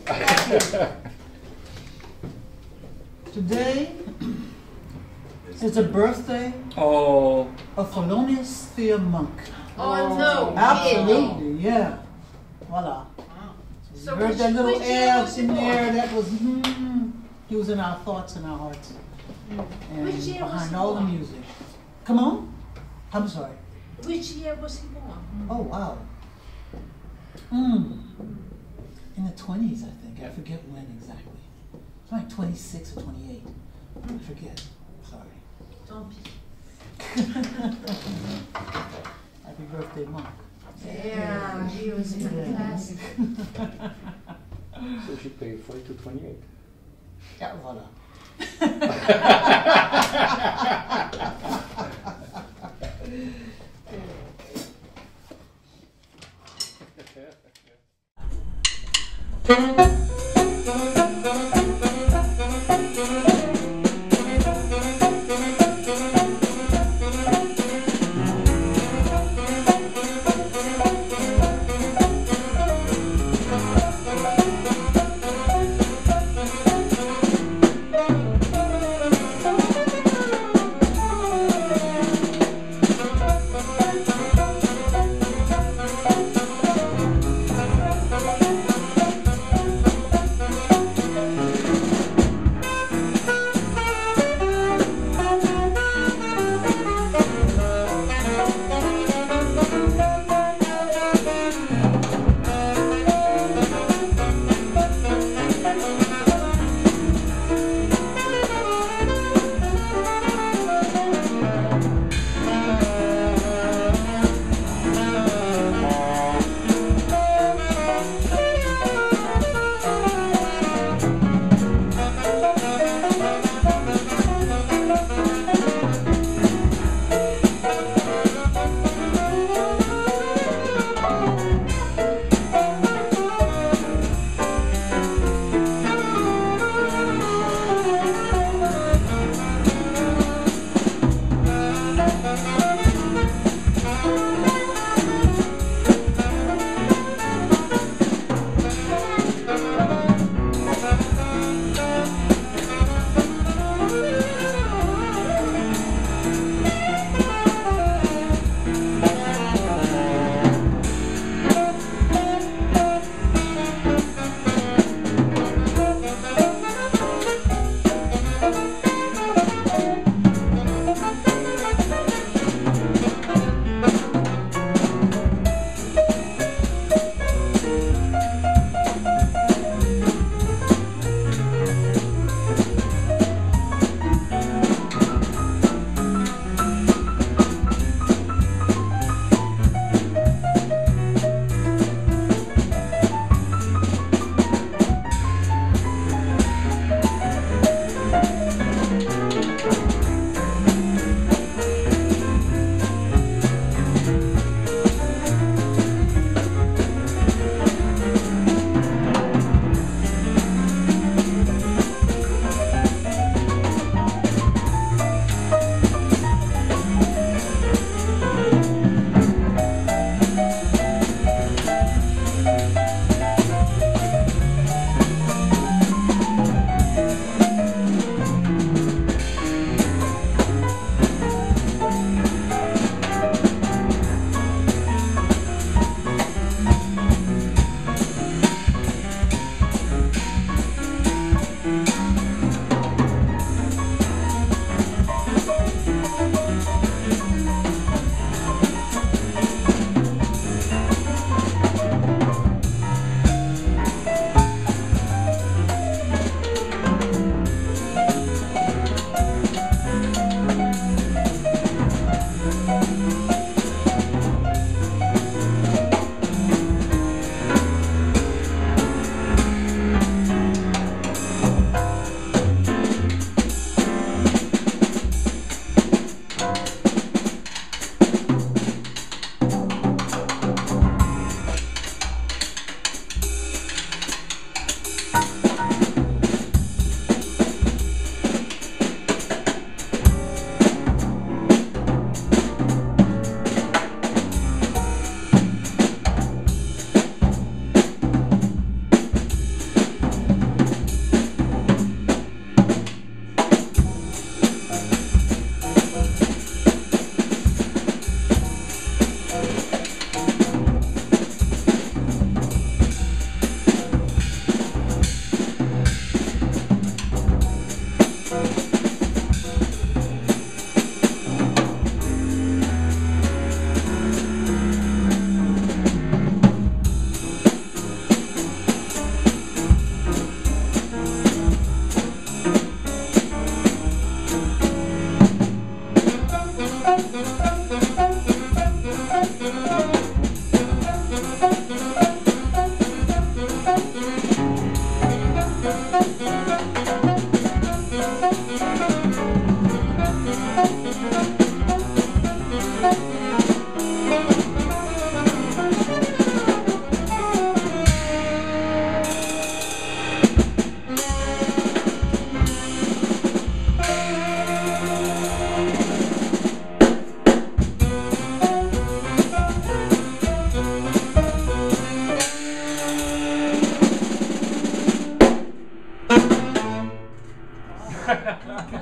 Today is the birthday of Thelonius Monk. Oh no! Absolutely, yeah. Voila. So you heard that little which year air was in he there that was, he was in our thoughts and our hearts. And Which year was behind he all the born? music. Come on? I'm sorry. Which year was he born? Oh, wow. In the 20s, I think. I forget when exactly. It's like 26 or 28. I forget. Sorry. Tant pis. Happy birthday, Monk. Yeah, he was fantastic. So she played 40 to 28. Yeah, voila. Okay.